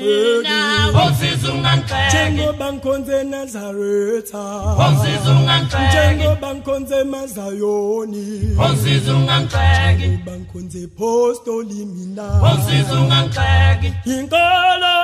mina Ongisiza ungangihleki njengoba ngikhonze Nazaretha Ongisiza ungangihleki njengoba ngikhonze Mazayoni Ongisiza ungangihleki njengoba ngikhonze Apostoli mina Ongisiza ungangihleki inkolo